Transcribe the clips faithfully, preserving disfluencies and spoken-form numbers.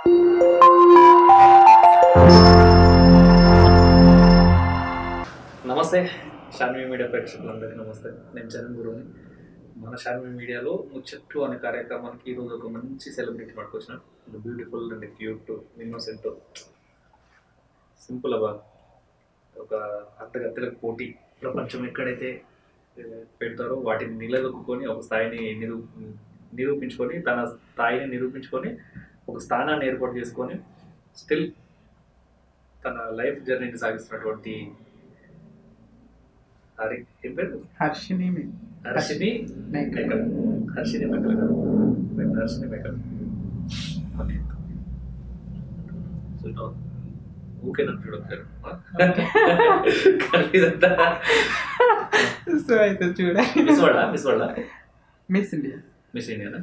నమస్తే షాన్వి మీడియా ప్రేక్షకులందరికీ నమస్తే. నేను చరణ్ గురువుని. మన షాన్వి మీడియాలో ముచ్చట్లు అనే కార్యక్రమానికి ఈరోజు ఒక మంచి సెలబ్రిటీ పట్టుకొచ్చిన. Beautiful and cute, innocent, simple అవ్వ ఒక అర్ధగత్తెలకు పోటీ ప్రపంచం ఎక్కడైతే పెడతారో వాటిని నిలదొక్కుని ఒక స్థాయిని నిరూ నిరూపించుకొని తన స్థాయిని నిరూపించుకొని ఒక స్థానాన్ని ఏర్పాటు చేసుకొని స్టిల్ తన లైఫ్ జర్నీని సాగిస్తున్నటువంటి హరి ఏం పేరు హర్షిని హర్షిని మేకల్ హర్షిని మేకల్ గారు హర్షిని మేకల్ ఊకే నన్ను చూడొచ్చారు. సో అయితే చూడాలి. మిస్ వరల్డా మిస్ వరల్డా మిస్ ఇండియా మిస్ ఇండియానా?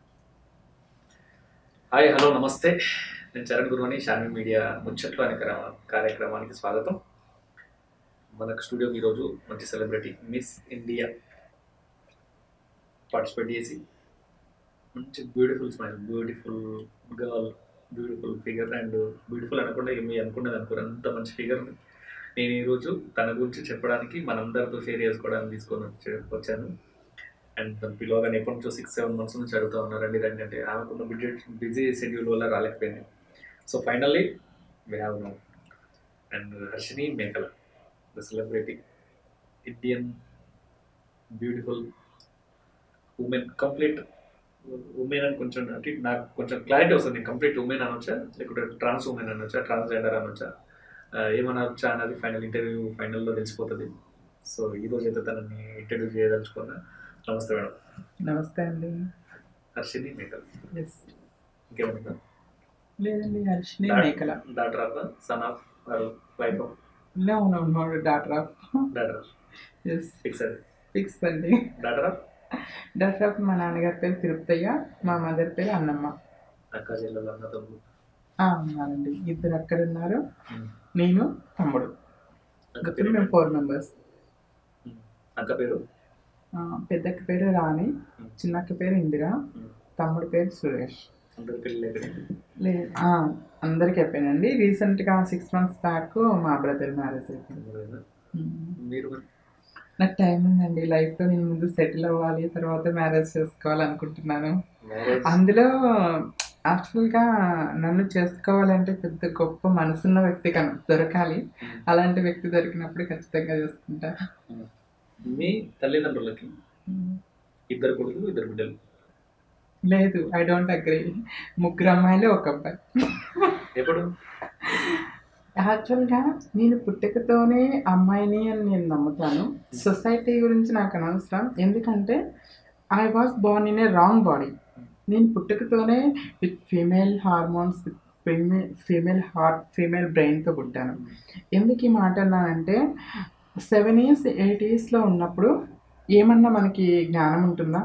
హాయ్ హలో నమస్తే. నేను చరణ్ గురువుని. షాన్వి మీడియా ముచ్చట్లు అనే కార్యక్రమానికి స్వాగతం. మనకు స్టూడియోకి ఈరోజు మంచి సెలబ్రిటీ మిస్ ఇండియా పార్టిసిపేట్ చేసి మంచి beautiful smile, beautiful girl, beautiful figure and beautiful అనకుండా ఏమి అనుకున్నది అనుకోరు, అంత మంచి ఫిగర్. నేను ఈరోజు తన గురించి చెప్పడానికి మనందరితో షేర్ చేసుకోవడానికి తీసుకొని వచ్చి వచ్చాను. అండ్ తను పిలవగానే ఎప్పటి నుంచో సిక్స్ సెవెన్ మంత్స్ నుంచి అడుగుతూ ఉన్నారండి రండి అంటే ఆమెకున్న బిజీ బిజీ షెడ్యూల్ వల్ల రాలేకపోయింది. So finally we have no. And Harshini Mekala, the celebrity, Indian beautiful woman, complete woman అని కొంచెం అంటే నాకు కొంచెం క్లారిటీ వస్తుంది. నేను కంప్లీట్ ఉమెన్ అనొచ్చా లేకుంటే ట్రాన్స్ ఉమెన్ అనొచ్చా, ట్రాన్స్జెండర్ అనొచ్చా, ఏమనొచ్చా అన్నది ఫైనల్ ఇంటర్వ్యూ ఫైనల్లో తెలిసిపోతుంది. సో ఈరోజు అయితే తనని ఇంటర్వ్యూ చేయదలుచుకున్నా. నమస్తే మేడం. నమస్తే అండి. హర్షిని మేకల్. ఎస్. ఇంకేమన్నా లేదండి, Harshini Mekala. Daughter of, son of, wife of? No no no daughter of. Daughter of. Yes. Fix అది. ఫిక్స్ అండి. Daughter of? డాటర్ ఆఫ్ మా నాన్నగారి పేరు తిరుపతయ్య, మా మదర్ పేరు అన్నమ్మ. అక్క చెల్లెలు అన్న తమ్ముడు? ఉన్నారండి, ఇద్దరు అక్కడ ఉన్నారు, నేను తమ్ముడు. మేము ఫోర్ మెంబర్స్. అక్క పేరు? పెద్దక్క పేరు రాణి, చిన్నక్క పేరు ఇందిరా, తమ్ముడి పేరు సురేష్. లేదు, అందరికి అయిపోయినండి. రీసెంట్గా సిక్స్ మంత్స్ బ్యాక్ మా బ్రదర్ మ్యారేజ్ అయిపోయింది. నాకు టైం ఉందండి లైఫ్లో, నేను ముందు సెటిల్ అవ్వాలి, తర్వాత మ్యారేజ్ చేసుకోవాలనుకుంటున్నాను. అందులో యాక్చువల్గా నన్ను చేసుకోవాలంటే పెద్ద గొప్ప మనసున్న వ్యక్తి కను దొరకాలి. అలాంటి వ్యక్తి దొరికినప్పుడు ఖచ్చితంగా చేసుకుంటా. మీ తల్లిదండ్రులకి ఇద్దరు కొడుకులు ఇద్దరు బిడ్డలు? లేదు, ఐ డోంట్ అగ్రీ. ముగ్గురు అమ్మాయిలు ఒక అబ్బాయి. ఎప్పుడు? యాక్చువల్గా నేను పుట్టుకతోనే అమ్మాయిని అని నేను నమ్ముతాను. సొసైటీ గురించి నాకు అనవసరం, ఎందుకంటే I was born in a wrong body. నేను పుట్టుకతోనే with female hormones, with female female heart, female బ్రెయిన్తో పుట్టాను. ఎందుకు ఈ మాట అన్నానంటే, సెవెన్ ఇయర్స్ ఎయిట్ ఇయర్స్లో ఉన్నప్పుడు ఏమన్నా మనకి జ్ఞానం ఉంటుందా?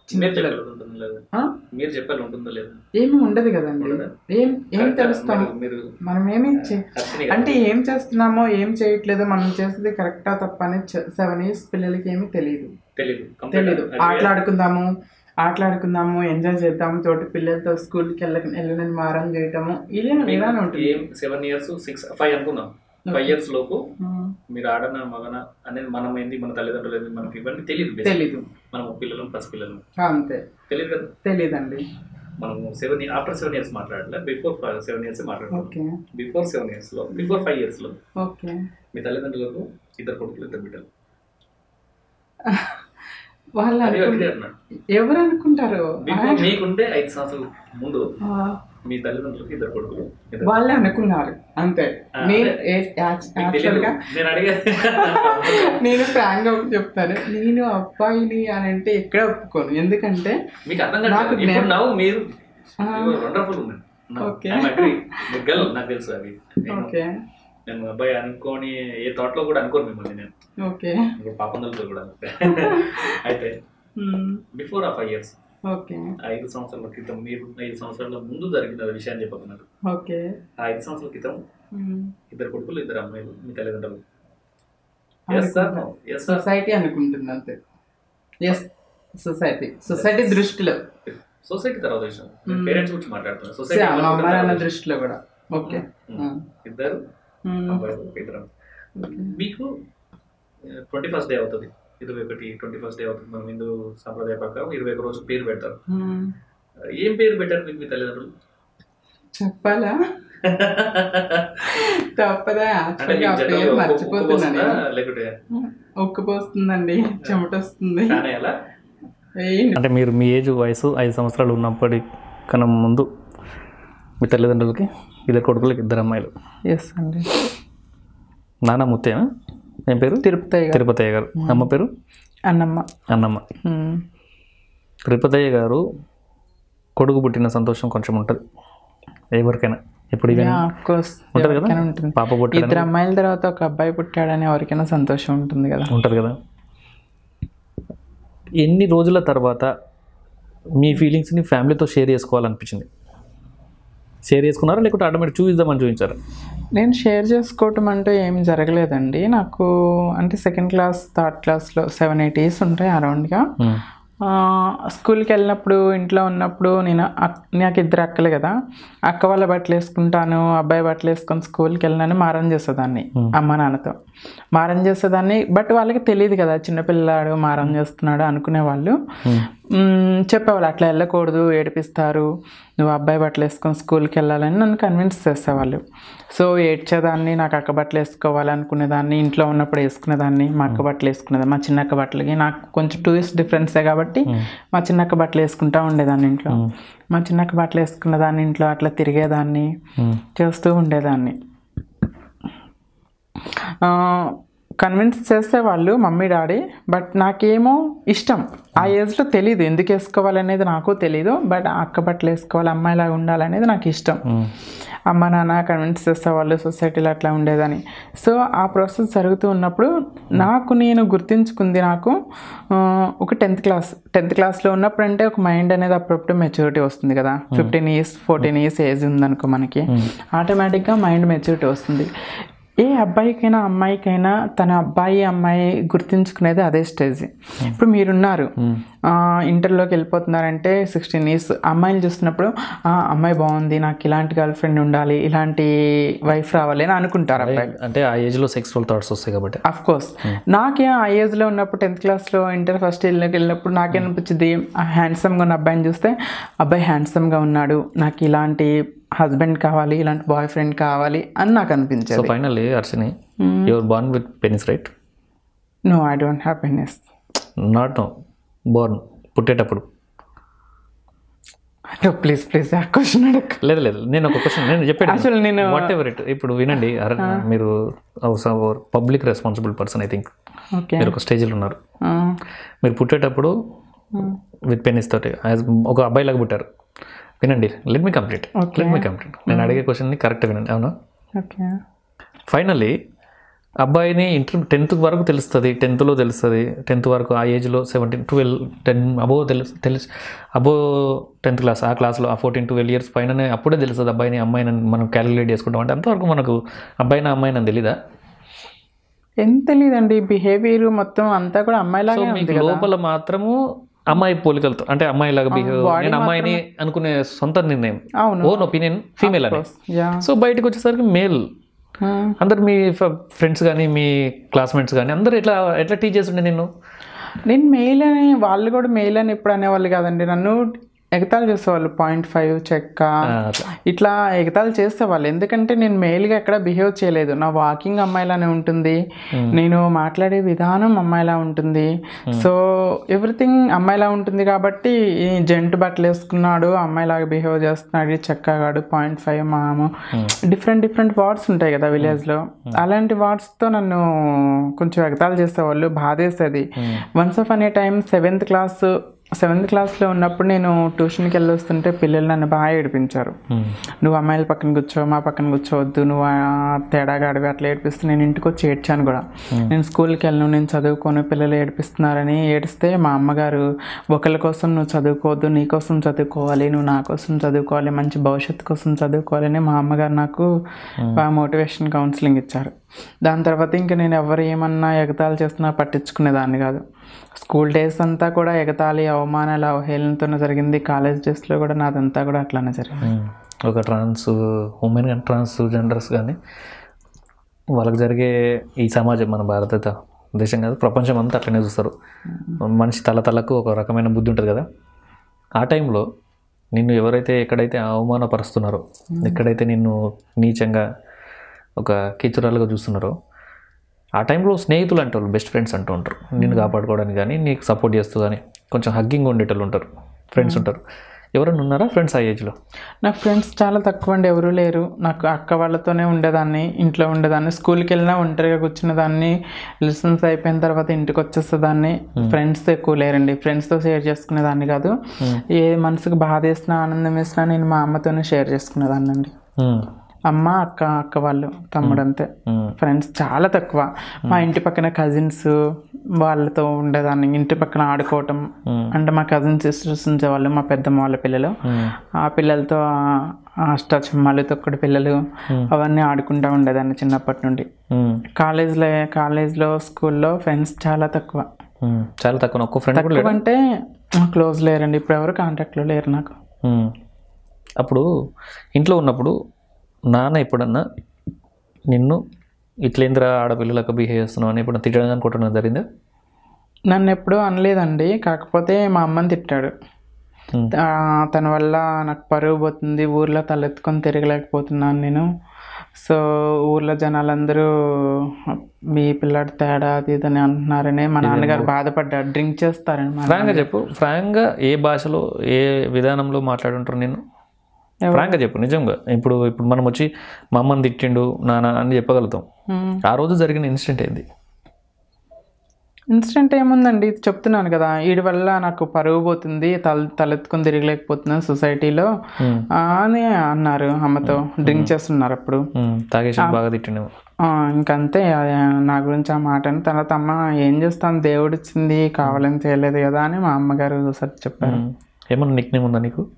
మీరు చెప్పాలి ఉంటుందో లేదు? ఏమి ఉండదు కదండి. ఏం ఏం తెలుస్తాము మనం, ఏమి అంటే ఏం చేస్తున్నామో ఏం చేయట్లేదో, మనం చేసేది కరెక్టా తప్ప అనేది సెవెన్ ఇయర్స్ పిల్లలకి ఏమి తెలియదు తెలీదు ఆటలాడుకుందాము ఆటలాడుకుందాము ఎంజాయ్ చేద్దాము, తోటి పిల్లలతో స్కూల్కి వెళ్ళ వెళ్ళని మారం చేయటము, ఇలా ఇలానే ఉంటుంది. సెవెన్ ఇయర్స్ సిక్స్ ఫైవ్ అనుకుందాం, ఫైవ్ ఇయర్స్ లోపు మీరు ఆడన మగన అనేది మనం ఏంది, మన తల్లిదండ్రులు ఏంది, మనకి ఇవన్నీ తెలియదు తెలీదు మనం పిల్లలు పసి పిల్లలు అంతే తెలియదు కదా. తెలియదండి. మనము సెవెన్ ఆఫ్టర్ సెవెన్ ఇయర్స్ మాట్లాడలే, బిఫోర్ సెవెన్ ఇయర్స్ మాట్లాడాలి. బిఫోర్ సెవెన్ ఇయర్స్ లో బిఫోర్ ఫైవ్ ఇయర్స్ లో ఓకే మీ తల్లిదండ్రులకు ఇద్దరు కొడుకులు ఇద్దరు బిడ్డలు. వాళ్ళు ఎవరు అనుకుంటారు? మీకుంటే ఐదు సంవత్సరాల ముందు మీ తల్లిదండ్రులకు ఇద్దరు కొడుకులు, వాళ్ళే అనుకున్నారు అంతే. నేను ఫ్రాంక్ గా చెప్తాను, నేను అబ్బాయిని అని అంటే ఎక్కడ ఒప్పుకోను, ఎందుకంటే మీకు అర్థం కాదు. మీరు వండర్ఫుల్ నాకు తెలుసు అవి. నేను అబ్బాయి అనుకోని ఏ థాట్ లో కూడా అనుకోను మిమ్మల్ని నేను. ఓకే, పాపందలతో కూడా. అయితే బిఫోర్ ఆ ఫైవ్ ఇయర్స్, ఓకే, ఐదు సంవత్సరాల క్రితం, మీరు ఐదు సంవత్సరాల ముందు జరిగిన విషయాన్ని చెప్పకున్నారు. ఓకే, ఆ ఐదు సంవత్సరాల క్రితం ఇద్దరు కొడుకులు ఇద్దరు అమ్మాయిలు మీ తల్లిదండ్రులు. సొసైటీ అనుకుంటుంది అంతే. ఎస్, సొసైటీ సొసైటీ దృష్టిలో సొసైటీ తర్వాత విషయం పేరెంట్స్ గురించి మాట్లాడుతున్నా. సొసైటీ మా అమ్మ నాన్న దృష్టిలో కూడా ఓకే ఇద్దరు అబ్బాయిలు ఇద్దరు. మీకు ట్వంటీ ఫస్ట్ డే అవుతుంది, ఇరవై ఒకటి ట్వంటీ ఫస్ట్ డే అవుతుంది. మనం హిందూ సాంప్రదాయ ప్రకారం ఇరవై ఒక రోజు పేరు పెడతారు. ఏం పేరు పెట్టారు మీకు మీ తల్లిదండ్రులు? చెప్పాలా? తప్పదా? మర్చిపోతున్నా. లేకుంటే ఉక్కపోస్తుందండి, చెమట వస్తుంది. అంటే మీరు మీ ఏజ్ వయసు ఐదు సంవత్సరాలు ఉన్నప్పటి కన్నా ముందు మీ తల్లిదండ్రులకి ఇద్దరు కొడుకులకి ఇద్దరు అమ్మాయిలు. ఎస్ అండి. నాన్న ముత్తేనా? ఏం పేరు? తిరుపతయ్య గారు. తిరుపతయ్య గారు. అమ్మ పేరు? అన్నమ్మ. అన్నమ్మ. తిరుపతయ్య గారు కొడుకు పుట్టిన సంతోషం కొంచెం ఉంటుంది ఎవరికైనా, ఎప్పుడు ఉంటుంది కదా. పాప పుట్టాడు, ఇద్దరు అమ్మాయిల తర్వాత ఒక అబ్బాయి పుట్టాడని ఎవరికైనా సంతోషం ఉంటుంది కదా. ఉంటుంది కదా. ఎన్ని రోజుల తర్వాత మీ ఫీలింగ్స్ని ఫ్యామిలీతో షేర్ చేసుకోవాలనిపించింది? షేర్ చేసుకున్నారా లేకుంటే ఆటోమేటిక్ చూపిద్దామని చూపించారా? నేను షేర్ చేసుకోవటం అంటూ ఏం జరగలేదండి. నాకు అంటే సెకండ్ క్లాస్ థర్డ్ క్లాస్లో సెవెన్ ఎయిట్ ఇయర్స్ ఉంటాయి అరౌండ్గా. స్కూల్కి వెళ్ళినప్పుడు ఇంట్లో ఉన్నప్పుడు నేను నాకు ఇద్దరు అక్కలే కదా, అక్క వాళ్ళ బట్టలు వేసుకుంటాను, అబ్బాయి బట్టలు వేసుకొని స్కూల్కి వెళ్ళినాను మారం చేసేదాన్ని అమ్మ నాన్నతో. మారం చేసేదాన్ని, బట్ వాళ్ళకి తెలియదు కదా చిన్నపిల్లాడు మారం చేస్తున్నాడు అనుకునేవాళ్ళు. చెప్పేవాళ్ళు అట్లా వెళ్ళకూడదు, ఏడిపిస్తారు, నువ్వు అబ్బాయి బట్టలు వేసుకొని స్కూల్కి వెళ్ళాలని నన్ను కన్విన్స్ చేసేవాళ్ళు. సో ఏడ్చేదాన్ని, నాకు అక్క బట్టలు వేసుకోవాలనుకునేదాన్ని, ఇంట్లో ఉన్నప్పుడు వేసుకునేదాన్ని, మా అక్క బట్టలు వేసుకునేదాన్ని. మా చిన్నక్క బట్టలకి నాకు కొంచెం టూ ఇయర్స్ డిఫరెన్సే కాబట్టి మా చిన్నక్క బట్టలు వేసుకుంటూ ఉండేదాన్ని ఇంట్లో. మా చిన్నక్క బట్టలు వేసుకునేదాన్ని, ఇంట్లో అట్లా తిరిగేదాన్ని, చేస్తూ ఉండేదాన్ని. కన్విన్స్ చేసేవాళ్ళు మమ్మీ డాడీ, బట్ నాకేమో ఇష్టం. ఆ ఏజ్లో తెలీదు ఎందుకు వేసుకోవాలనేది నాకు తెలీదు, బట్ అక్క బట్టలు వేసుకోవాలి, అమ్మాయిలాగా ఉండాలనేది నాకు ఇష్టం. అమ్మ నాన్న కన్విన్స్ చేసేవాళ్ళు సొసైటీలో అట్లా ఉండేదని. సో ఆ ప్రాసెస్ జరుగుతూ ఉన్నప్పుడు నాకు నేను గుర్తించుకుంది, నాకు ఒక టెన్త్ క్లాస్ టెన్త్ క్లాస్లో ఉన్నప్పుడు అంటే ఒక మైండ్ అనేది అప్పుడప్పుడు మెచ్యూరిటీ వస్తుంది కదా. Fifteen years fourteen years age ఉందనుకో మనకి, ఆటోమేటిక్గా మైండ్ మెచ్యూరిటీ వస్తుంది. ఏ అబ్బాయికైనా అమ్మాయికైనా తన అబ్బాయి అమ్మాయి గుర్తించుకునేది అదే స్టేజ్. ఇప్పుడు మీరున్నారు ఇంటర్లోకి వెళ్ళిపోతున్నారంటే సిక్స్టీన్ ఇయర్స్ అమ్మాయిని చూసినప్పుడు అమ్మాయి బాగుంది, నాకు ఇలాంటి గర్ల్ ఫ్రెండ్ ఉండాలి, ఇలాంటి వైఫ్ రావాలి అని అనుకుంటారు అబ్బాయిలు. అంటే ఆ ఏజ్లో సెక్సువల్ థాట్స్ వస్తాయి కాబట్టి. అఫ్ కోర్స్ నాకే ఆ ఏజ్లో ఉన్నప్పుడు టెన్త్ క్లాస్లో ఇంటర్ ఫస్ట్ ఇయర్లోకి వెళ్ళినప్పుడు నాకేమనిపించింది, హ్యాండ్సమ్గా ఉన్న అబ్బాయిని చూస్తే అబ్బాయి హ్యాండ్సమ్గా ఉన్నాడు, నాకు ఇలాంటి హస్బెండ్ కావాలి, ఇలాంటి బాయ్ ఫ్రెండ్ కావాలి అని నాకు అనిపించేది. So finally Archani, you are born with penis right? No, I don't have penis. Not no, born పుట్టేటప్పుడు. ప్లీజ్ ప్లీజ్ ఆ క్వశ్చన్ అడగ. లేదు లేదు, నేను ఒక క్వశ్చన్ నేను చెప్పాను అసలు నేను వాట్ ఎవర్ ఇట్. ఇప్పుడు వినండి, మీరు public responsible person, I think మీరు ఒక స్టేజ్లో ఉన్నారు. మీరు పుట్టేటప్పుడు విత్ పెనిస్ తోటి ఒక అబ్బాయి లాగా పుట్టారు. వినండి, let me complete let me complete నేను అడిగే క్వశ్చన్ని కరెక్ట్గా వినండి. అవునా? ఓకే. ఫైనల్లీ అబ్బాయిని ఇంటర్ టెన్త్ వరకు తెలుస్తుంది, టెన్త్లో తెలుస్తుంది, టెన్త్ వరకు ఆ ఏజ్లో సెవెంటీన్ ట్వెల్వ్ టెన్ అబో తెలుసు తెలుసు అబో టెన్త్ క్లాస్ ఆ క్లాస్లో ఆ ఫోర్టీన్ ట్వెల్వ్ ఇయర్స్ పైననే అప్పుడే తెలుస్తుంది అబ్బాయిని అమ్మాయిని మనం క్యాలిక్యులేట్ చేసుకుంటాం. అంటే అంతవరకు మనకు అబ్బాయిని అమ్మాయిని అని తెలీదా? ఏం తెలియదండి, బిహేవియర్ మొత్తం అంతా కూడా అమ్మాయిలాగే ఉంది. లోపల మాత్రము అమ్మాయి పోలికలతో, అంటే అమ్మాయి లాగా బిహేవ్, నేను అమ్మాయిని అనుకునే సొంత నిర్ణయం, ఓన్ ఒపీనియన్ ఫీమేల్ అని. సో బయటకు వచ్చేసరికి మేల్. అందరు మీ ఫ్రెండ్స్ కానీ మీ క్లాస్మేట్స్ కానీ అందరూ ఎట్లా ఎట్లా టీచ్ చేస్తుండే నిన్ను? నేను మెయిల్ అని, వాళ్ళు కూడా మెయిల్ అని ఎప్పుడు అనేవాళ్ళు కాదండి. నన్ను ఎగతాళి చేసేవాళ్ళు, పాయింట్ ఫైవ్ చెక్క ఇట్లా ఎగతాళి చేసేవాళ్ళు. ఎందుకంటే నేను మెయిల్గా ఎక్కడ బిహేవ్ చేయలేదు. నా వాకింగ్ అమ్మాయిలానే ఉంటుంది, నేను మాట్లాడే విధానం అమ్మాయిలా ఉంటుంది, సో ఎవ్రీథింగ్ అమ్మాయిలా ఉంటుంది. కాబట్టి జెంట్ బట్టలు వేసుకున్నాడు, అమ్మాయిలాగా బిహేవ్ చేస్తున్నాడు, చెక్కగాడు, పాయింట్ ఫైవ్ మాము, డిఫరెంట్ డిఫరెంట్ వర్డ్స్ ఉంటాయి కదా విలేజ్లో. అలాంటి వర్డ్స్తో నన్ను కొంచెం ఎగతాళి చేసేవాళ్ళు, బాధేసేది. వన్స్ ఆఫ్ అనే టైం సెవెంత్ క్లాస్ సెవెంత్ క్లాస్లో ఉన్నప్పుడు నేను ట్యూషన్కి వెళ్ళి వస్తుంటే పిల్లలు నన్ను బాగా ఏడిపించారు. నువ్వు అమ్మాయిల పక్కన కూర్చో, మా పక్కన కూర్చోవద్దు, నువ్వు తేడాగా అడివి అట్లా ఏడిపిస్తే నేను ఇంటికి వచ్చి ఏడ్చాను కూడా. నేను స్కూల్కి వెళ్ళను, నేను చదువుకోను, పిల్లలు ఏడిపిస్తున్నారని ఏడిస్తే మా అమ్మగారు, ఒకళ్ళ కోసం నువ్వు చదువుకోవద్దు, నీ కోసం చదువుకోవాలి, నువ్వు నా కోసం చదువుకోవాలి, మంచి భవిష్యత్తు కోసం చదువుకోవాలని మా అమ్మగారు నాకు బాగా మోటివేషన్ కౌన్సిలింగ్ ఇచ్చారు. దాని తర్వాత ఇంకా నేను ఎవరు ఏమన్నా ఎగతాళి చేస్తున్నా పట్టించుకునేదాన్ని కాదు. స్కూల్ డేస్ అంతా కూడా ఎగతాళి, అవమానాలు, అవహేళనతోనే జరిగింది. కాలేజ్ డేస్లో కూడా నాదంతా కూడా అట్లానే జరిగింది. ఒక ట్రాన్స్ ఉమెన్ కానీ ట్రాన్స్ జెండర్స్ కానీ వాళ్ళకి జరిగే ఈ సమాజం మన భారత దేశం కాదు ప్రపంచం అంతా అట్లనే చూస్తారు. మనిషి తల తలకు ఒక రకమైన బుద్ధి ఉంటుంది కదా. ఆ టైంలో నిన్ను ఎవరైతే ఎక్కడైతే అవమానపరుస్తున్నారో, ఎక్కడైతే నిన్ను నీచంగా ఒక కిచురాలుగా చూస్తున్నారో, ఆ టైంలో స్నేహితులు అంటే వాళ్ళు బెస్ట్ ఫ్రెండ్స్ అంటూ ఉంటారు. నిన్ను కాపాడుకోవడానికి కానీ నీకు సపోర్ట్ చేస్తూ కానీ కొంచెం హగ్గింగ్ ఉండేటోళ్ళు ఉంటారు, ఫ్రెండ్స్ ఉంటారు. ఎవరైనా ఉన్నారా ఫ్రెండ్స్ ఆ ఏజ్లో? నాకు ఫ్రెండ్స్ చాలా తక్కువ అండి, ఎవరూ లేరు. నాకు అక్క వాళ్ళతోనే ఉండేదాన్ని, ఇంట్లో ఉండేదాన్ని. స్కూల్కి వెళ్ళినా ఒంటరిగా కూర్చునేదాన్ని. లెసన్స్ అయిపోయిన తర్వాత ఇంటికి వచ్చేసేదాన్ని. ఫ్రెండ్స్ ఎక్కువ లేరండి, ఫ్రెండ్స్తో షేర్ చేసుకునేదాన్ని కాదు. ఏ మనసుకు బాధ వేసినా ఆనందం వేసినా నేను మా అమ్మతోనే షేర్ చేసుకునేదాన్ని అండి. అమ్మ, అక్క, అక్క వాళ్ళు, తమ్ముడు అంతే. ఫ్రెండ్స్ చాలా తక్కువ. మా ఇంటి పక్కన కజిన్స్ వాళ్ళతో ఉండేదాన్ని, ఇంటి పక్కన ఆడుకోవటం. అంటే మా కజిన్ సిస్టర్స్ ఉండేవాళ్ళు, మా పెద్దమ్మ వాళ్ళ పిల్లలు. ఆ పిల్లలతో అష్టాచమ్మాలు, తొక్కుడు పిల్లలు అవన్నీ ఆడుకుంటూ ఉండేదాన్ని చిన్నప్పటి నుండి. కాలేజ్లో కాలేజ్లో స్కూల్లో ఫ్రెండ్స్ చాలా తక్కువ. చాలా తక్కువ. ఒక్క ఫ్రెండ్ తక్కువ అంటే క్లోజ్ లేరండి, ఇప్పుడు ఎవరు కాంటాక్ట్లో లేరు నాకు. అప్పుడు ఇంట్లో ఉన్నప్పుడు నాన్న ఎప్పుడన్నా నిన్ను ఇట్లేంద్రా ఆడపిల్లలకు బిహేవ్ చేస్తున్నావు అని ఇప్పుడు తిట్టడం అనుకుంటున్నా జరిగిందా? నన్ను ఎప్పుడూ అనలేదండి, కాకపోతే మా అమ్మని తిట్టాడు. తన వల్ల నాకు పరువు పోతుంది, ఊర్లో తలెత్తుకొని తిరగలేకపోతున్నాను నేను. సో ఊర్లో జనాలందరూ మీ పిల్లాడి తేడా అది ఇదని అంటున్నారని మా నాన్నగారు బాధపడ్డాడు. డ్రింక్ చేస్తారని. ఫ్రాంక్గా చెప్పు, ఫ్రాంక్గా ఏ భాషలో ఏ విధానంలో మాట్లాడుంటారు నేను? ఫ్రాంక్గా చెప్పు, నిజంగా. ఇప్పుడు ఇప్పుడు మనం వచ్చి మా అమ్మని తిట్టిండు నాన్న అని చెప్పగలుగుతాం. ఆ రోజు జరిగిన ఇన్సిడెంట్ ఏంది? ఇన్సిడెంట్ ఏముందండి, చెప్తున్నాను కదా, వీడి వల్ల నాకు పరువు పోతుంది, తల తలెత్తుకొని తిరగలేకపోతున్నాను సొసైటీలో అని అన్నారు అమ్మతో. డ్రింక్ చేస్తున్నారు అప్పుడు, తాగేసి బాగా తిట్టిండు. ఇంకంతే నా గురించి ఆ మాట అని. తర్వాత అమ్మ ఏం చేస్తాం, దేవుడు ఇచ్చింది, కావాలని చేయలేదు కదా అని మా అమ్మగారు ఒకసారి చెప్పారు. ఏమన్నా నిక్ నేమ్ ఉందా నీకు?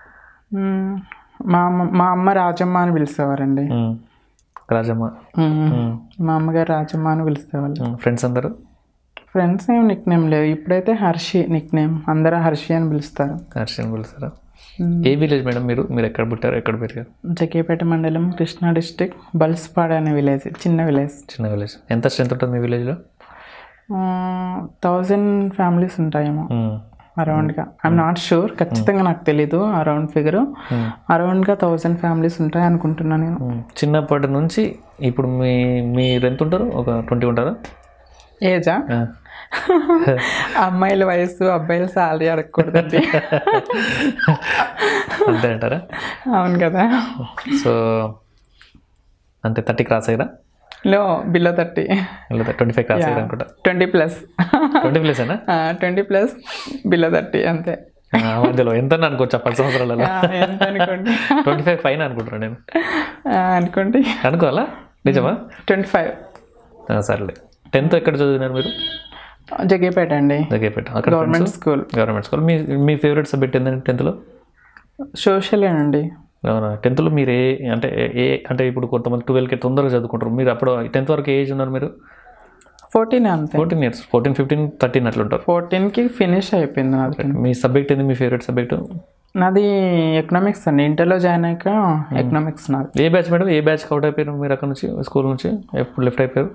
మా అమ్మ మా అమ్మ రాజమ్మ అని పిలిచేవారండి. రాజమ్మ. మా అమ్మగారు రాజమ్మ అని పిలిచేవాళ్ళు. ఫ్రెండ్స్ అందరూ? ఫ్రెండ్స్ ఏం నిక్ నేమ్ లేవు, ఇప్పుడైతే హర్షి నిక్ నేమ్, అందరూ హర్షి అని పిలుస్తారు. హర్షి అని పిలుస్తారా? ఏ విలేజ్ మేడం మీరు? మీరు ఎక్కడ పుట్టారు, ఎక్కడ పెరిగారు? జగ్గేపేట మండలం, కృష్ణా డిస్టిక్, బల్స్పాడు అనే విలేజ్, చిన్న విలేజ్. చిన్న విలేజ్. ఎంత స్ట్రెంత్ ఉంటుంది మీ విలేజ్లో? థౌజండ్ ఫ్యామిలీస్ ఉంటాయేమో అరౌండ్గా. ఐఎమ్ నాట్ షూర్, ఖచ్చితంగా నాకు తెలీదు అరౌండ్ ఫిగర్. అరౌండ్గా థౌజండ్ ఫ్యామిలీస్ ఉంటాయి అనుకుంటున్నాను నేను. చిన్నప్పటి నుంచి ఇప్పుడు మీ మీరు ఎంత ఉంటారు? ఒక ట్వంటీ ఉంటారా? ఏజా? అమ్మాయిల వయసు అబ్బాయిల శాలరీ అడగకూడదండి. అంతే అంటారా? అవును కదా. సో అంటే థర్టీ క్రాస్ అయ్యారా? Low below thirty. Twenty five cross అయ్యారు అనుకుంటా. Twenty plus. ట్వంటీ ప్లస్ అయినా? ట్వంటీ ప్లస్ బిలో థర్టీ అంతే. మధ్యలో ఎంత అనుకోవచ్చా పది సంవత్సరాలలో? అనుకోండి ట్వంటీ ఫైవ్ పైన అనుకుంటున్నాను నేను. అనుకోండి. అనుకోవాలా? నిజమా? Twenty five. సర్లే. టెన్త్ ఎక్కడ చదివినారు మీరు? జగ్గేపేట అండి. జగ్గేపేట. అక్కడ గవర్నమెంట్ స్కూల్. Government school. మీ మీ ఫేవరెట్ సబ్జెక్ట్ ఏంటంటే టెన్త్లో? సోషల్ అండి. అవునా? టెన్త్లో మీరు ఏ అంటే ఏ అంటే ఇప్పుడు కొంతమంది ట్వెల్వ్కి తొందరగా చదువుకుంటారు, మీరు అప్పుడు టెన్త్ వరకు ఏజ్ ఉన్నారు మీరు? ఫోర్టీన్ అంతే. Fourteen years. Fourteen fifteen thirteen అట్లుంటారు. ఫోర్టీన్కి ఫినిష్ అయిపోయింది నాది. మీ సబ్జెక్ట్ ఏంది, మీ ఫేవరెట్ సబ్జెక్టు? నాది ఎకనామిక్స్ అండి. ఇంటర్లో జాయిన్ అయ్యాక ఎకనామిక్స్ నాది. A batch madam? ఏ బ్యాచ్కి అవుట్ అయిపోయారు మీరు అక్కడ నుంచి, స్కూల్ నుంచి ఎప్పుడు లెఫ్ట్ అయిపోయారు?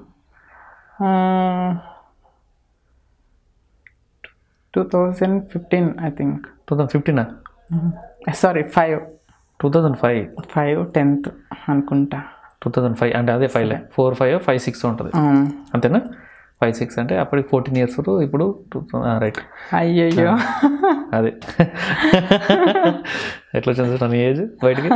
Two thousand fifteen I think. Two thousand ఫిఫ్టీనా? Sorry five. Two thousand five five tenth అనుకుంటా. టూ థౌజండ్ ఫైవ్ అంటే అదే five four five five six ఉంటుంది అంతేనా? ఫైవ్ సిక్స్ అంటే అప్పటికి ఫోర్టీన్ ఇయర్స్, ఇప్పుడు టూ రైట్. అయ్యయ్యో అదే ఎట్లా వచ్చింది సార్ నీ ఏజ్ బయటికి?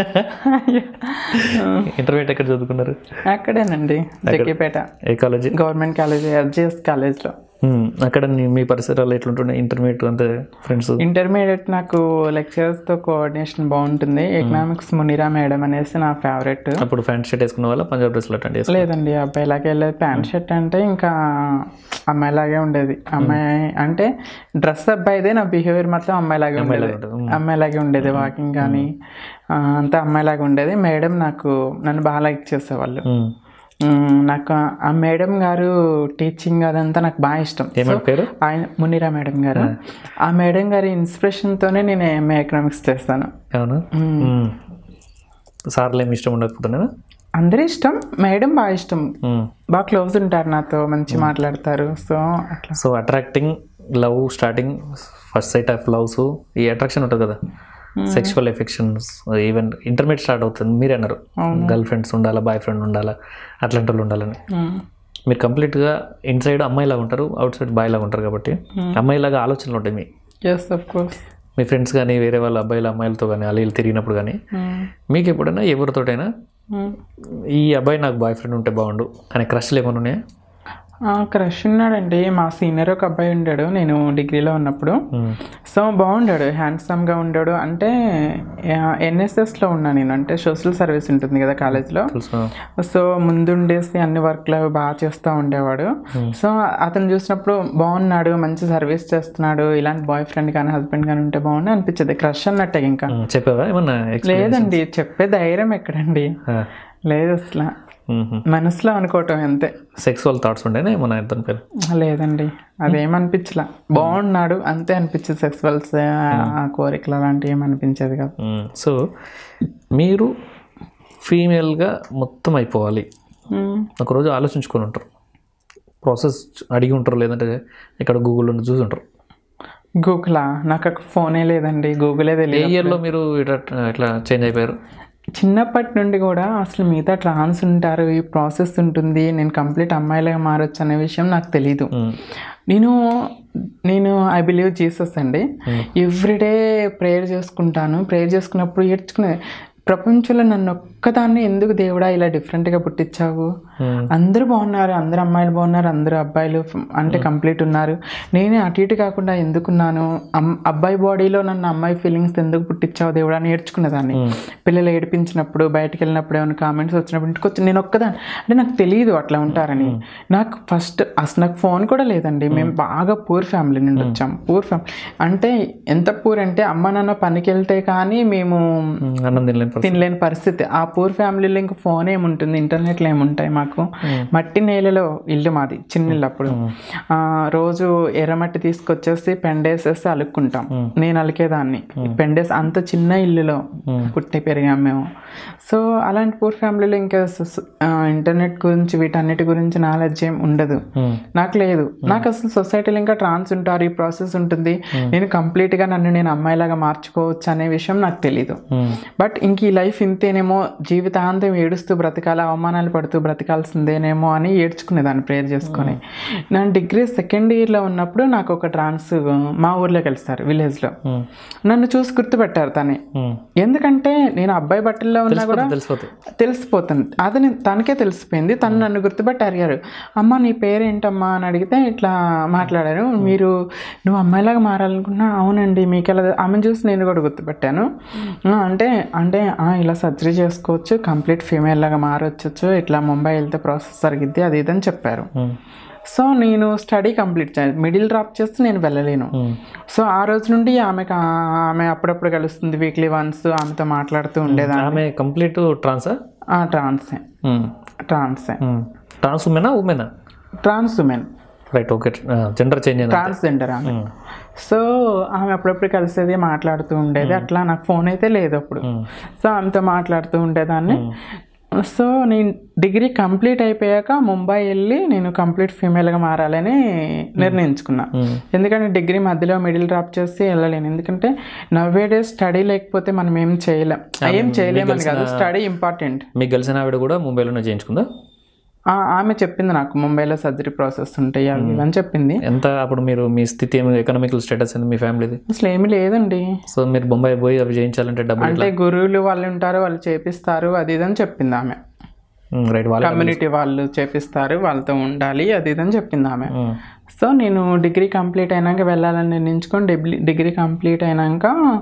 ఇంటర్మీడియట్ ఎక్కడ చదువుకున్నారు? అక్కడేనండి, జగ్గేపేట. ఏ కాలేజీ? గవర్నమెంట్ కాలేజ్, ఎస్జిఎస్ కాలేజ్లో. అక్కడ మీ పరిసరాలు ఎట్లుంటుండే? ఇంటర్మీడియట్ అంతే ఫ్రెండ్స్? ఇంటర్మీడియట్ నాకు లెక్చరర్స్తో కోఆర్డినేషన్ బాగుంటుంది. ఎకనామిక్స్ మునిరా మేడం అనేసి నా ఫేవరెట్. అప్పుడు ప్యాంట్ షర్ట్ వేసుకున్న వాళ్ళ పంజాబ్ డ్రెస్లో అటెండ్ చేసి? లేదండి, అబ్బాయిలాగే వెళ్ళేది. ప్యాంట్ షర్ట్ అంటే ఇంకా అమ్మాయిలాగే ఉండేది. అమ్మాయి అంటే డ్రెస్ అబ్బాయిదే, నా బిహేవియర్ మాత్రం అమ్మాయిలాగే ఉండేది. అమ్మాయిలాగే ఉండేది, వాకింగ్ కానీ అంతా అమ్మాయిలాగా ఉండేది. మేడం నాకు నన్ను బాగా లైక్ చేసేవాళ్ళు. నాకు ఆ మేడం గారు టీచింగ్ అదంతా నాకు బాగా ఇష్టం. పేరు ఆయన మునిరా మేడం గారు. ఆ మేడం గారి ఇన్స్పిరేషన్తోనే నేను ఎంఏ ఎకనామిక్స్ చేస్తాను. అవును. సార్లు ఏమి ఇష్టం ఉండకపోతున్నాను, అందరూ ఇష్టం, మేడం బాగా ఇష్టం, బాగా క్లోజ్ ఉంటారు నాతో, మంచి మాట్లాడతారు. సో అట్లా. So attracting love starting first sight of loves, ఈ అట్రాక్షన్ ఉంటుంది కదా, sexual affections even intermediate start అవుతుంది. మీరే అన్నారు గర్ల్ ఫ్రెండ్స్ ఉండాలా, బాయ్ ఫ్రెండ్ ఉండాలా, అట్లాంటి వాళ్ళు ఉండాలని. మీరు కంప్లీట్గా ఇన్సైడ్ అమ్మాయిలాగా ఉంటారు, అవుట్ సైడ్ బాయ్ లాగా ఉంటారు. కాబట్టి అమ్మాయిలాగా ఆలోచనలు ఉంటాయి మీ. మీ ఫ్రెండ్స్ కానీ వేరే వాళ్ళ అబ్బాయిల అమ్మాయిలతో కానీ అలా తిరిగినప్పుడు కానీ మీకు ఎప్పుడైనా ఎవరితోటైనా ఈ అబ్బాయి నాకు బాయ్ ఫ్రెండ్ ఉంటే బాగుండు అనే క్రష్లు ఏమైనా ఉన్నాయా? క్రష్ ఉన్నాడండి. మా సీనియర్ ఒక అబ్బాయి ఉండాడు నేను డిగ్రీలో ఉన్నప్పుడు. సో బాగుండాడు, హ్యాండ్సమ్గా ఉండాడు. అంటే ఎన్ఎస్ఎస్లో ఉన్నా నేను, అంటే సోషల్ సర్వీస్ ఉంటుంది కదా కాలేజ్లో. సో ముందుండేసి అన్ని వర్క్లు బాగా చేస్తూ ఉండేవాడు. సో అతను చూసినప్పుడు బాగున్నాడు, మంచి సర్వీస్ చేస్తున్నాడు, ఇలాంటి బాయ్ ఫ్రెండ్ కానీ హస్బెండ్ కానీ ఉంటే బాగుండు అనిపించేది. క్రష్ అన్నట్టే. ఇంకా చెప్పావా ఏమన్నా? లేదండి, చెప్పే ధైర్యం ఎక్కడండి, లేదు అసలు, మనసులో అనుకోవటం అంతే. సెక్సువల్ థాట్స్ ఉండేనా ఏమన్నా ఇతని పేరు? లేదండి, అదేమనిపించలా, బాగున్నాడు అంతే అనిపించేది. సెక్సువల్స్ కోరికలు అలాంటివి ఏమనిపించేది కాదు. సో మీరు ఫీమేల్గా మొత్తం అయిపోవాలి ఒకరోజు ఆలోచించుకొని ఉంటారు, ప్రాసెస్ అడిగి ఉంటారు, లేదంటే ఇక్కడ గూగుల్లో చూసి ఉంటారు. గూగులా? నాకు ఫోనే లేదండి, గూగులే తెలియదు. ఏ ఇయర్లో మీరు ఇట్లా ఇట్లా చేంజ్ అయిపోయారు? చిన్నప్పటి నుండి కూడా అసలు మిగతా ట్రాన్స్ ఉంటారు, ఈ ప్రాసెస్ ఉంటుంది, నేను కంప్లీట్ అమ్మాయిలాగా మారొచ్చు అనే విషయం నాకు తెలీదు. నేను నేను ఐ బిలీవ్ జీసస్ అండి. ఎవ్రీడే ప్రేయర్ చేసుకుంటాను. ప్రేయర్ చేసుకున్నప్పుడు ఏడ్చుకునే, ప్రపంచంలో నన్ను ఒక్కదాన్ని ఎందుకు దేవుడా ఇలా డిఫరెంట్గా పుట్టించావు, అందరూ బాగున్నారు, అందరు అమ్మాయిలు బాగున్నారు, అందరూ అబ్బాయిలు అంటే కంప్లీట్ ఉన్నారు, నేనే అటు ఇటు కాకుండా ఎందుకున్నాను, అబ్బాయి బాడీలో నన్ను అమ్మాయి ఫీలింగ్స్ ఎందుకు పుట్టించావు దేవుడా అని ఏడ్చుకునేదాన్ని. పిల్లలు ఏడిపించినప్పుడు, బయటకు వెళ్ళినప్పుడు, ఏమైనా కామెంట్స్ వచ్చినప్పుడు ఇంటికి వచ్చి నేను ఒక్కదాన్ని, అంటే నాకు తెలియదు అట్లా ఉంటారని. నాకు ఫస్ట్ అసలు నాకు ఫోన్ కూడా లేదండి. మేము బాగా పూర్ ఫ్యామిలీ నుండి వచ్చాం. పూర్ ఫ్యామిలీ అంటే ఎంత పూర్ అంటే అమ్మ నాన్న పనికి వెళ్తే కానీ మేము తినలేని పరిస్థితి. ఆ పూర్ ఫ్యామిలీలో ఇంకా ఫోన్ ఏముంటుంది, ఇంటర్నెట్లో ఏముంటాయి మాకు. మట్టి నేలలో ఇల్లు మాది, చిన్న ఇల్లు. అప్పుడు రోజు ఎర్రమట్టి తీసుకొచ్చేసి పెండేసేసి అలుక్కుంటాం. నేను అలికేదాన్ని పెండేసి, అంత చిన్న ఇల్లులో పుట్టి పెరిగాం మేము. సో అలాంటి పూర్ ఫ్యామిలీలో ఇంకా ఇంటర్నెట్ గురించి వీటన్నిటి గురించి నాలెడ్జ్ ఏం ఉండదు, నాకు లేదు. నాకు అసలు సొసైటీలో ఇంకా ట్రాన్స్ ఉంటారు, ఈ ప్రాసెస్ ఉంటుంది, నేను కంప్లీట్గా నన్ను నేను అమ్మాయిలాగా మార్చుకోవచ్చు అనే విషయం నాకు తెలీదు. బట్ ఇంక ఈ లైఫ్ ఇంతేనేమో, జీవితాంతం ఏడుస్తూ బ్రతకాల, అవమానాలు పడుతూ బ్రతకాల్సిందేనేమో అని ఏడ్చుకునేదాన్ని ప్రేయర్ చేసుకొని. నేను డిగ్రీ సెకండ్ ఇయర్లో ఉన్నప్పుడు నాకు ఒక ట్రాన్స్ మా ఊర్లో కలిసారు, విలేజ్లో. నన్ను చూసి గుర్తుపెట్టారు తనే. ఎందుకంటే నేను అబ్బాయి బట్టల్లో ఉన్నా కూడా తెలిసిపోతుంది, అది తనకే తెలిసిపోయింది. తను నన్ను గుర్తుపెట్టి అడిగారు, అమ్మ నీ పేరేంటమ్మా అని అడిగితే ఇట్లా మాట్లాడారు. మీరు నువ్వు అమ్మాయిలాగా మారాలనుకున్నా? అవునండి. మీకు ఎలా? ఆమెను చూసి నేను కూడా గుర్తుపెట్టాను. అంటే అంటే ఇలా సర్జరీ చేసుకోవచ్చు, కంప్లీట్ ఫీమేల్ లాగా మారొచ్చు, ఇట్లా ముంబై వెళ్తే ప్రాసెస్ జరిగిద్ది, అది ఇదని చెప్పారు. సో నేను స్టడీ కంప్లీట్ చేయాలి, మిడిల్ డ్రాప్ చేస్తే నేను వెళ్ళలేను. సో ఆ రోజు నుండి ఆమెకు ఆమె అప్పుడప్పుడు కలుస్తుంది, వీక్లీ వన్స్ ఆమెతో మాట్లాడుతూ ఉండేదాన్ని. ఆమె కంప్లీట్ ట్రాన్సా? ట్రాన్సే ట్రాన్సే ట్రాన్స్ ఉమెనా? ఉమెనా? Trans woman. Right, okay. Gender change, transgender ఆమె. సో ఆమె అప్పుడప్పుడు కలిసేది, మాట్లాడుతూ ఉండేది. అట్లా నాకు ఫోన్ అయితే లేదు అప్పుడు. సో ఆమెతో మాట్లాడుతూ ఉండేదాన్ని. సో నేను డిగ్రీ కంప్లీట్ అయిపోయాక ముంబై వెళ్ళి నేను కంప్లీట్ ఫీమేల్గా మారాలని నిర్ణయించుకున్నా. ఎందుకంటే డిగ్రీ మధ్యలో మిడిల్ డ్రాప్ చేసి వెళ్ళలేను. ఎందుకంటే నవ్వే డేస్ స్టడీ లేకపోతే మనం ఏం చేయలేం, ఏం చేయలేమని కాదు, స్టడీ ఇంపార్టెంట్. మీకు కలిసిన ఆవిడ కూడా ముంబైలోనే చేయించుకుందా? ఆమె చెప్పింది నాకు, ముంబైలో సర్జరీ ప్రాసెస్ ఉంటాయి అవి అని చెప్పింది. ఎంత అప్పుడు మీరు మీ స్థితి ఏమి, ఎకనామికల్ స్టేటస్ ఏంది మీ ఫ్యామిలీది? అసలు ఏమీ లేదండి. సో మీరు బొంబాయి పోయి అవి చేయించాలంటే డబ్బులు? అంటే గురువులు వాళ్ళు ఉంటారు, వాళ్ళు చేపిస్తారు, అది ఇదని చెప్పింది ఆమె. రైట్, వాళ్ళ కమ్యూనిటీ వాళ్ళు చేపిస్తారు, వాళ్ళతో ఉండాలి, అది ఇదని చెప్పింది ఆమె. సో నేను డిగ్రీ కంప్లీట్ అయినాక వెళ్ళాలని నిర్ణయించుకొని డిగ్రీ కంప్లీట్ అయినాక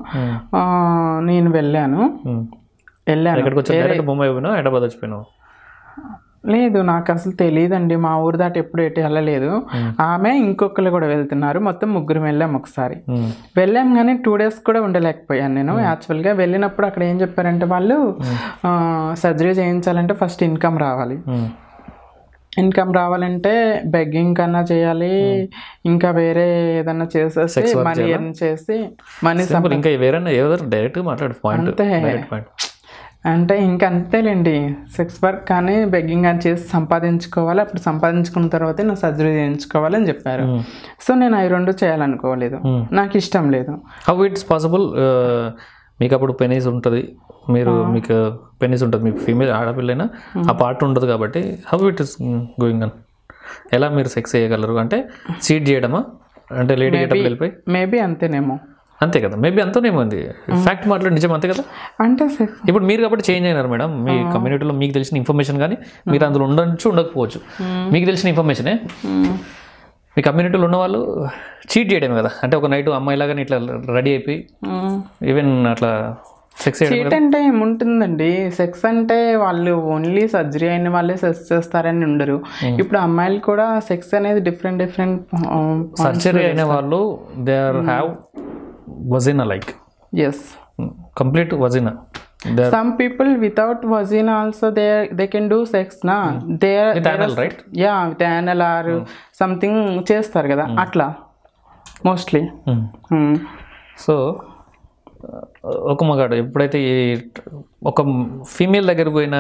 నేను వెళ్ళాను వెళ్ళాను ఎక్కడికి వచ్చి బొంబాయి పోయినా హైదరాబాద్ వచ్చిపోయినావు? లేదు, నాకు అసలు తెలియదండి. మా ఊరు దాటి ఎప్పుడు ఎటు వెళ్ళలేదు. ఆమె ఇంకొకరు కూడా వెళ్తున్నారు, మొత్తం ముగ్గురు వెళ్ళాం. ఒకసారి వెళ్ళాం కానీ టూ డేస్ కూడా ఉండలేకపోయాను నేను. యాక్చువల్గా వెళ్ళినప్పుడు అక్కడ ఏం చెప్పారంటే వాళ్ళు సర్జరీ చేయించాలంటే ఫస్ట్ ఇన్కమ్ రావాలి, ఇన్కమ్ రావాలంటే బెగ్గింగ్ కన్నా చేయాలి, ఇంకా వేరే ఏదన్నా చేసేసి మనీ ఎర్న్ చేసి మనీ ఇంకా వేరే ఏదైనా డైరెక్ట్గా మాట్లాడు పాయింట్ పాయింట్ అంటే ఇంకా అంతేలేండి. సెక్స్ వర్క్ కానీ బెగ్గింగ్ కానీ చేసి సంపాదించుకోవాలి, అప్పుడు సంపాదించుకున్న తర్వాతే నా సర్జరీ చేయించుకోవాలని చెప్పారు. సో నేను అవి రెండు చేయాలనుకోలేదు, నాకు ఇష్టం లేదు. How it's possible? మీకు అప్పుడు పెనీస్ ఉంటుంది, మీరు మీకు పెనీస్ ఉంటుంది, మీకు ఫీమేల్ ఆడపిల్లైనా ఆ పార్ట్ ఉండదు కాబట్టి how it is going on? ఎలా మీరు సెక్స్ చేయగలరు? అంటే చీట్ చేయడమా? అంటే లేడీ గెటప్ వెళ్ళిపోయి మేబీ అంతేనేమో. అంతే కదా, మేబీ అంతనేమో ఉంది. ఫ్యాక్ట్ మాట్లాడి నిజం అంతే కదా. అంటే ఇప్పుడు మీరు కాబట్టి చేంజ్ అయినారు మేడం. మీ కమ్యూనిటీలో మీకు తెలిసిన ఇన్ఫర్మేషన్ కానీ మీరు అందులో ఉండొచ్చు ఉండకపోవచ్చు, మీకు తెలిసిన ఇన్ఫర్మేషనే మీ కమ్యూనిటీలో ఉన్న వాళ్ళు చీట్ చేయడమే కదా. అంటే ఒక నైట్ అమ్మాయిలాగానే ఇట్లా రెడీ అయిపోయి ఈవెన్ అట్లా సెక్స్ చీట్ అంటే ఏముంటుందండి, సెక్స్ అంటే వాళ్ళు ఓన్లీ సర్జరీ అయిన వాళ్ళే సెక్స్ చేస్తారని ఉండరు. ఇప్పుడు అమ్మాయిలు కూడా సెక్స్ అనేది డిఫరెంట్ డిఫరెంట్ సర్జరీ అయిన వాళ్ళు they are have vagina like yes complete vagina. There some people without vagina also they they can do sex na mm. they are with anal right yeah with anal or mm. something చేస్తారు కదా అట్లా mostly. So ఒక మగాడు ఎప్పుడైతే ఒక female దగ్గర పోయిన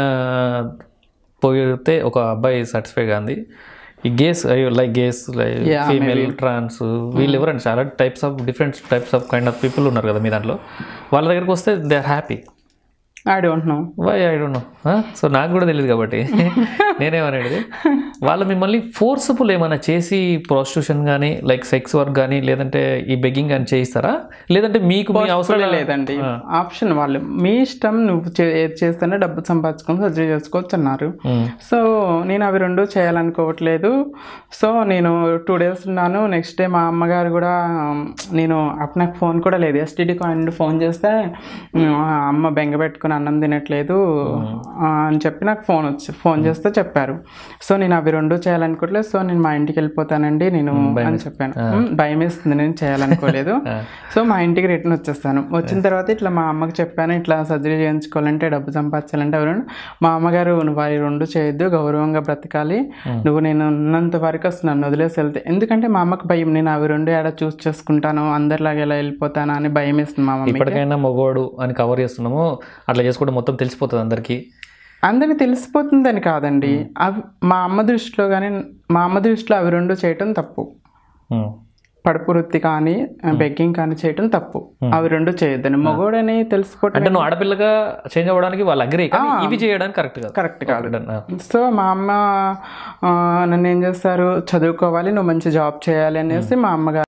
పోయితే ఒక అబ్బాయి సాటిస్ఫై కాంది, ఈ gays like gays like female trans వీళ్ళు ఎవరండి చాలా types of different types of kind of people ఉన్నారు కదా మీ దాంట్లో. వాళ్ళ దగ్గరికి వస్తే they are happy. I don't know why I don't know. So నాకు కూడా తెలియదు కాబట్టి నేనేమనేది, వాళ్ళు మిమ్మల్ని ఫోర్స్ఫుల్ ఏమైనా చేసి ప్రాస్టిట్యూషన్ కానీ లైక్ సెక్స్ వర్క్ కానీ లేదంటే ఈ బెగ్గింగ్ కానీ చేయిస్తారా? లేదంటే మీకు మీ అవసరం లేదండి, ఆప్షన్ వాళ్ళు మీ ఇష్టం, నువ్వు ఏది చేస్తేనే డబ్బు సంపాదించుకొని సర్జరీ చేసుకోవచ్చు అన్నారు. సో నేను అవి రెండు చేయాలనుకోవట్లేదు. సో నేను టూ డేస్ ఉన్నాను. నెక్స్ట్ డే మా అమ్మగారు కూడా, నేను అప్పుడు నాకు ఫోన్ కూడా లేదు, ఎస్టీడీ కాయిన్ ఫోన్ చేస్తే అమ్మ బెంగ పెట్టుకుని అన్నం తినట్లేదు అని చెప్పి నాకు ఫోన్ వచ్చి ఫోన్ చేస్తే చెప్పారు. సో నేను అవి రెండు చేయాలనుకోవట్లేదు, సో నేను మా ఇంటికి వెళ్ళిపోతానండి నేను అని చెప్పాను. భయం వేస్తుంది, నేను చేయాలనుకోలేదు. సో మా ఇంటికి రిటర్న్ వచ్చేస్తాను. వచ్చిన తర్వాత ఇట్లా మా అమ్మకి చెప్పాను, ఇట్లా సర్జరీ చేయించుకోవాలంటే డబ్బు సంపాదించాలంటే ఎవరు, మా అమ్మగారు నువ్వు అవి రెండు చేయొద్దు, గౌరవంగా బ్రతకాలి, నువ్వు నేను ఉన్నంత వరకు అసలు నన్ను వదిలేసి వెళ్తే, ఎందుకంటే మా అమ్మకి భయం, నేను అవి రెండు ఏడా చూస్ చేసుకుంటాను, అందరిలాగా ఎలా వెళ్ళిపోతాను అని భయం వేస్తుంది మా మమ్మీ. ఇప్పటికైనా మగవాడు అని కవర్ చేస్తున్నాము, అట్లా చేసుకోవడం మొత్తం తెలిసిపోతుంది అందరికీ. అందరికి తెలిసిపోతుందని కాదండి, అవి మా అమ్మ దృష్టిలో కానీ మా అమ్మ దృష్టిలో అవి రెండు చేయటం తప్పు. పడుపు వృత్తి కానీ బెగ్గింగ్ కానీ చేయటం తప్పు, అవి రెండు చేయొద్దని. మగోడని తెలిసిపోవటం అంటే నువ్వు ఆడపిల్లగా చేంజ్ అవ్వడానికి వాళ్ళు అగ్రీ, ఇవి చేయడానికి కరెక్ట్ కాదు కరెక్ట్ కాదు. సో మా అమ్మ నన్ను ఏం చేస్తారు, చదువుకోవాలి, నువ్వు మంచి జాబ్ చేయాలి అనేసి మా అమ్మగారు